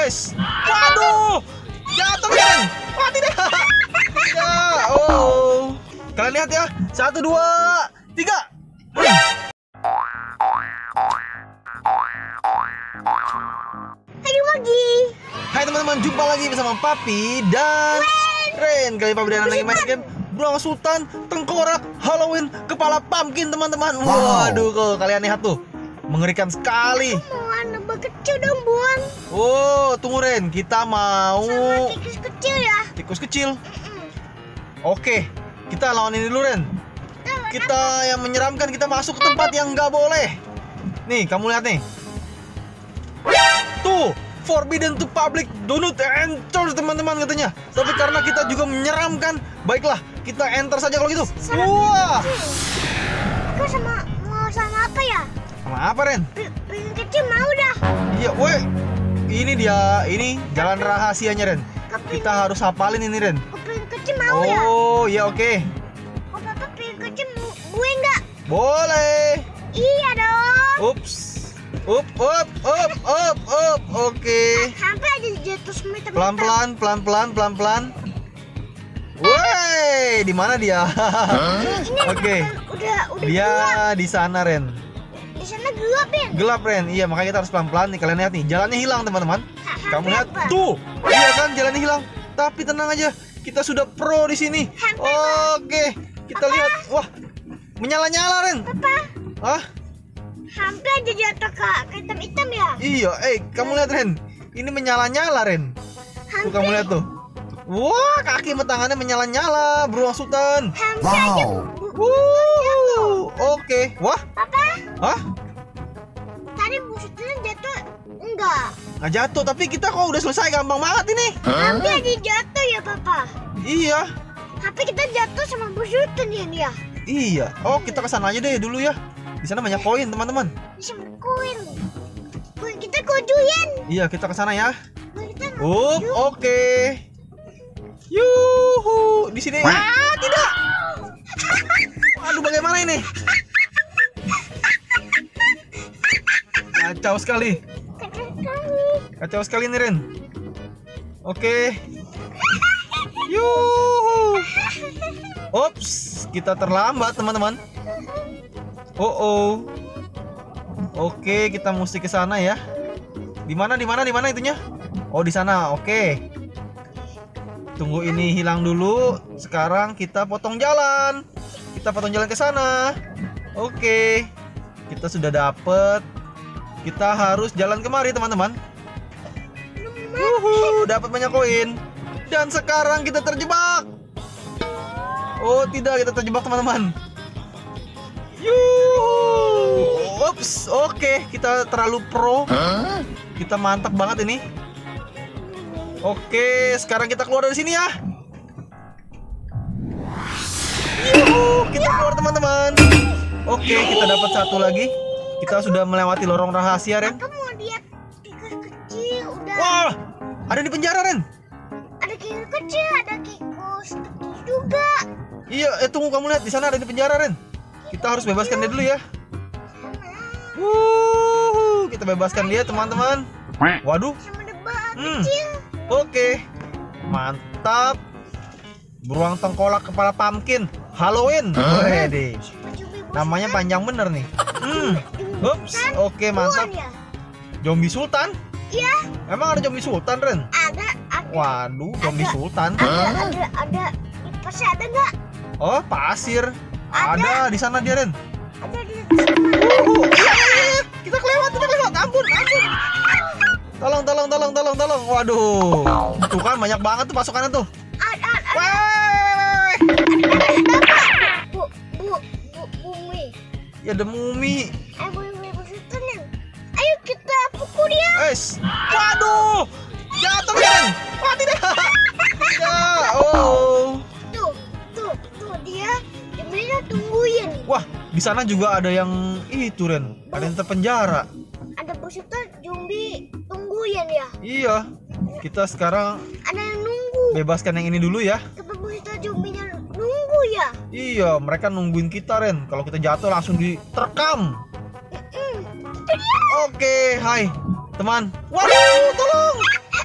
Wes. Waduh. Jatuh Ren. Wah, tidak. Ya, oh. Kalian lihat ya. 1, 2, 3. Ayo lagi. Hai teman-teman, jumpa lagi bersama Papi dan Ren. Kali Papi dan lagi main game Beruang Sultan, Tengkorak, Halloween, Kepala Pumpkin teman-teman. Waduh, kalau kalian lihat tuh, mengerikan sekali. Mau anak kecil dong, Buan. Oh, tunggu Ren, kita mau Sama tikus kecil ya. tikus kecil. Oke, kita lawan ini dulu Ren. Kita yang menyeramkan, kita masuk ke tempat yang nggak boleh. Nih, kamu lihat nih. Tuh, forbidden to public, do not enter teman-teman katanya. Tapi karena kita juga menyeramkan, baiklah kita enter saja kalau gitu. Wah, Aku mau sama apa ya? sama apa Ren? Pengen kecil mau dah. Iya, woi, ini dia, ini jalan rahasianya Ren. Kita harus hafalin ini Ren. Aku pengen kecil mau ya. Oh, ya oke. Oh, Papa pengen kecil gue enggak? Boleh. Iya dong. Ups. Up. Oke. Sampai aja jatuh semua teman. Pelan-pelan. Woi, di mana dia? Ini Oke. Udah Dia gelap. di sana Ren. Di sana gelap ya. Gelap Ren. Iya, makanya kita harus pelan-pelan nih. Kalian lihat nih, jalannya hilang teman-teman. Kamu lihat Apa? tuh. Iya kan, jalannya hilang. Tapi tenang aja, kita sudah pro di sini. Oke. Kita lihat. Wah, menyala-nyala Ren. Papa, Hah? hampir aja jatuh ke hitam-hitam ya. Iya, kamu lihat Ren. Ini menyala-nyala Ren. Tuh kamu lihat tuh. Wah, kaki sama tangannya menyala-nyala, Beruang Sultan. Hampir aja. Oke. Wah, Papa, hah? tadi busuknya jatuh enggak? Nggak jatuh, tapi kita kok udah selesai, gampang banget ini. Hampir aja jatuh ya, Papa. Iya. Tapi kita jatuh sama busuknya ya dia. Iya. Oh, kita ke sana aja deh dulu ya. Di sana banyak koin, teman-teman. Bisa koin. Koin kita kojuin. Iya, kita ke sana ya. Koin kita Oke. Yuhu, di sini. Ah, tidak. Aduh, bagaimana ini? Kacau sekali. Kacau sekali nih, Ren. Oke. Yuhu. Ops, kita terlambat, teman-teman. Oh. Oke, kita mesti ke sana ya. Di mana itunya? Oh, di sana. Oke. Tunggu ini hilang dulu. Sekarang kita potong jalan. Kita potong jalan ke sana. Oke. Kita sudah dapet. Kita harus jalan kemari, teman-teman. Dapat banyak koin. Dan sekarang kita terjebak. Oh, tidak, kita terjebak, teman-teman. Ups, oke, kita terlalu pro. Kita mantap banget ini. Oke, sekarang kita keluar dari sini ya. Kita keluar teman-teman. Oke, kita dapat satu lagi. Kita sudah melewati lorong rahasia, Ren. Aku mau lihat tikus kecil udah. Wah, ada di penjara, Ren. Ada tikus kecil, ada tikus juga. Iya, tunggu, kamu lihat di sana ada di penjara, Ren. Kita harus bebaskan dia dulu ya. Kita bebaskan dia, teman-teman. Waduh. Sama debak kecil. Oke. Mantap. Beruang tengkolak kepala pumpkin Halloween. Wede. Namanya panjang bener nih. Ups. Oke, mantap. Zombie Sultan? Iya. Emang ada zombie Sultan, Ren? Ada. Waduh, zombie Sultan. Ada. Pasti ada nggak? Oh, pasir. Ada di sana dia, Ren. Ada di Kita kelewat. Ampun. Tolong. Waduh. Tuh kan banyak banget tuh pasukannya tuh. Ada. Weh. Bumi. Ya ada mumi. Bumi besutan. Ayo kita pukul dia. Waduh. Jatuh, Ren. Wah, tidak. Ya, oh. Tuh dia tungguin. Wah, di sana juga ada yang itu, Ren. Ada yang terpenjara. Ada besutan zombie tungguin ya. Iya. Kita sekarang Ada yang nunggu. bebaskan yang ini dulu ya. Tapi besutan zombinya nunggu ya. Iya, mereka nungguin kita, Ren. Kalau kita jatuh langsung diterkam. Itu dia. Oke, hai teman. Waduh, tolong.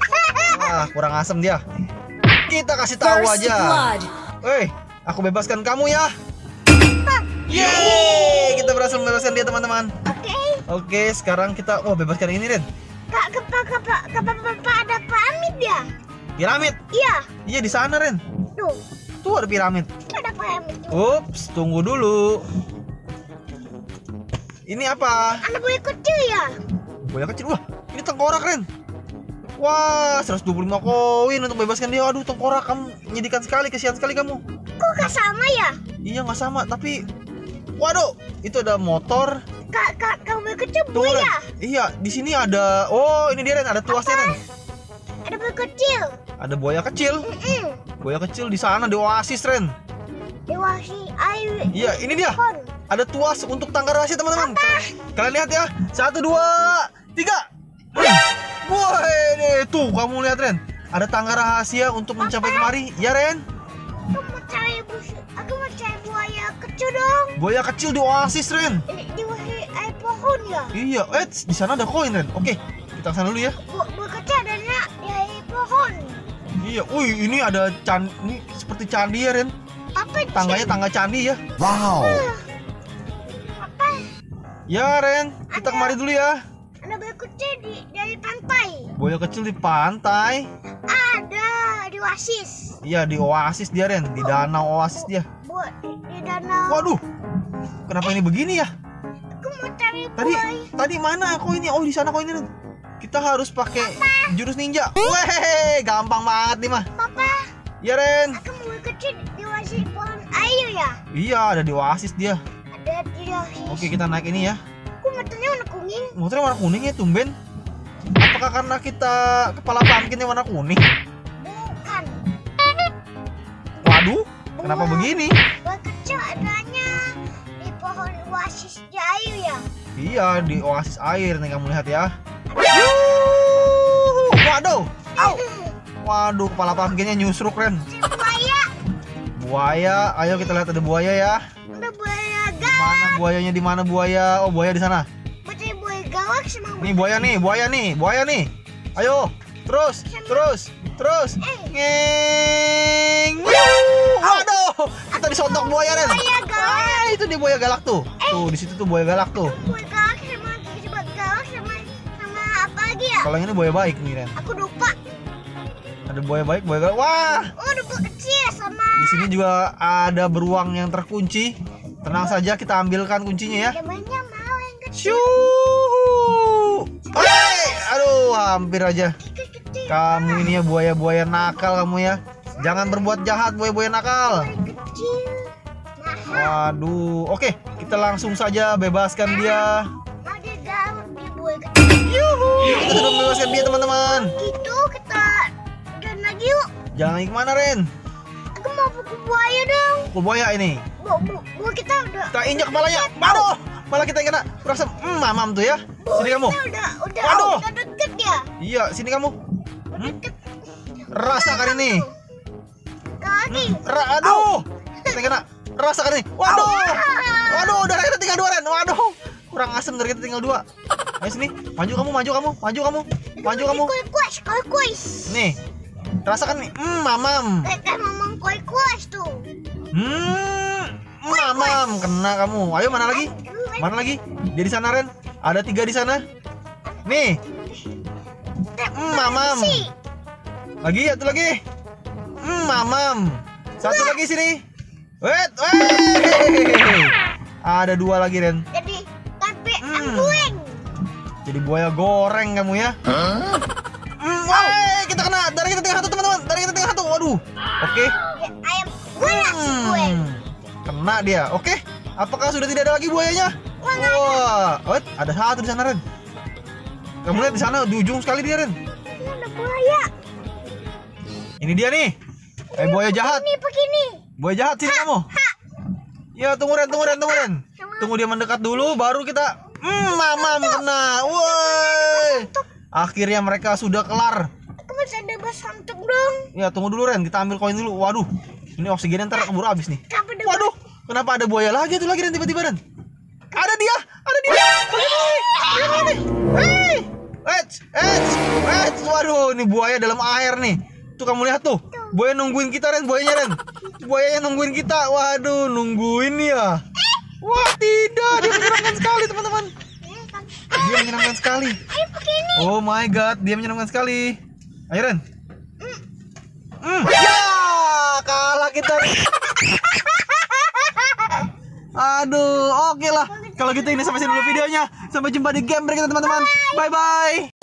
Wah, kurang asem dia. Kita kasih tahu aja. Aku bebaskan kamu ya. Yeay, kita berhasil membebaskan dia teman-teman. Oke, sekarang kita bebaskan ini Ren. Kak, Bapak ada piramid ya? Piramid? Iya. Iya di sana Ren. Tuh ada piramid. Ada piramid. Ups, tunggu dulu. Ini apa? Ada buaya kecil ya? Buaya kecil. Wah, ini tengkorak Ren. Wah, 125 koin untuk bebaskan dia. Aduh, tengkorak, kamu menyedihkan sekali, kasihan sekali kamu. Kok gak sama ya? Iya, nggak sama, tapi waduh, itu ada motor. Kak, buaya kecil Tunggu, buaya. Ren. Iya, di sini ada. Oh, ini dia Ren, ada tuasnya Ren. Ada buaya kecil. Ada buaya kecil. Buaya kecil di sana di oasis Ren. Dewasi air. Iya, ini dia. Ada tuas untuk tangga rahasia teman-teman. Kalian lihat ya. 1, 2, 3. Wah, ini tuh kamu lihat Ren. Ada tangga rahasia untuk mencapai kemari. Ya Ren. Aku mau cari buaya kecil dong. Buaya kecil di oasis Ren. Di air pohon ya? Iya, di sana ada koin Ren. Oke, kita kesana dulu ya. Buaya kecil adanya di air pohon. Iya, ini ada ini seperti candi ya Ren. Apa? Tangganya tangga candi ya. Wow. Apa? Ya Ren, kita kemari dulu ya. Ada buaya kecil dari pantai. Buaya kecil di pantai. Ada di oasis. Iya, di oasis dia Ren, di danau oasis dia. Di danau. Waduh, kenapa ini begini ya? Aku mau cari buaya. Tadi mana koinnya? Oh, di sana koinnya Ren. Kita harus pakai jurus ninja. Weh, gampang banget nih mah. Papa. Ya Ren. Aku mau kecil di oasis pohon air ya? Iya, ada di oasis dia. Ada di oasis. Oke, kita naik ini ya. Aku motornya warna kuning. Motornya warna kuning ya, tumben. Apakah karena kita kepala pumpkinnya warna kuning? Bukan. Waduh, kenapa begini? Buaya kecil adanya di pohon oasis di air ya? Iya, di oasis air nih kamu lihat ya. Yuh, waduh. Au. Waduh, kepala pumpkinnya nyusruk Ren. Buaya. Buaya, ayo kita lihat ada buaya ya. Ada buaya Mana buayanya, di mana buaya? Oh, buaya di sana. Macam buaya galak sama Nih buaya nih. Ayo, terus. Ngeng. Waduh, kita disontok buaya Ren. buaya galak. Itu dia buaya galak tuh. Tuh, di situ tuh buaya galak tuh. Buaya galak sama apa lagi ya? Kalau yang ini buaya baik nih Ren. Aku lupa. Ada buaya baik, buaya galak. Wah, Oh, ada buaya kecil sama. di sini juga ada beruang yang terkunci. Tenang saja, kita ambilkan kuncinya ya. Namanya mau yang kecil. Shoo. Aduh, hampir aja. Kecil. Kamu ini ya buaya-buaya nakal kamu ya. Jangan berbuat jahat buaya-buaya nakal. Kecil. Mahal. Waduh, oke, kita langsung saja bebaskan dia. Mau dia galak dia buaya kecil. Kita sudah membebaskan dia teman-teman. Gitu kita jalan lagi yuk. Jangan lagi kemana Ren? Aku mau pukul buaya dong. Pukul buaya ini. Bu kita udah. Kita injak kepalanya. Aduh, malah kita yang kena. Rasa mamam tuh ya. Sini kamu. Kita Waduh. udah deket ya. Iya, sini kamu. Deket. Rasakan ini. Lagi. Aduh, kita yang kena. Rasakan ini. Waduh, darah kita tinggal 2 Ren. Waduh, kurang asem, darah kita tinggal 2. Ayo sini, maju kamu. Koi kuis. Nih, rasakan nih. Mamam. Kayak mamang koi kuis tuh. Mamam, kena kamu. Ayo mana lagi? Dia di sana Ren. Ada 3 di sana. Nih. Mamam. Lagi, satu lagi. Mamam. Satu lagi sini. Wait. Ada 2 lagi Ren. Jadi tapi angguing. Jadi buaya goreng kamu ya. Kita kena. Darah kita tinggal 1 teman-teman. Waduh. Oke. Ayam buaya gue. Kena dia. Oke. Apakah sudah tidak ada lagi buayanya? Wah. Wait, ada 1 di sana Ren. Kamu lihat di sana di ujung sekali dia Ren. Ini ada buaya. Ini dia nih. Buaya jahat. Ini begini. Buaya jahat sini kamu. Ya, tunggu Ren. Tunggu dia mendekat dulu baru kita mamam kena. Woi. Akhirnya mereka sudah kelar. Aku masih ada santuk dong. Ya, tunggu dulu Ren, kita ambil koin dulu. Waduh. Ini oksigennya ntar keburu habis nih. Waduh, kenapa ada buaya lagi tuh lagi Ren tiba-tiba Ren? Ada dia. Hei. Waduh, ini buaya dalam air nih. Tuh kamu lihat tuh. Buaya nungguin kita, Ren. Buayanya, Ren. Buayanya nungguin kita. Waduh, nungguin ya. Wah, tidak. Dia menyeramkan sekali, teman-teman. Dia menyeramkan sekali. Oh my god, dia menyeramkan sekali. Ayo, Ren. Ya, kalah kita. Aduh, oke lah. Kalau gitu ini sampai sini dulu videonya. Sampai jumpa di game berikutnya, teman-teman. Bye bye.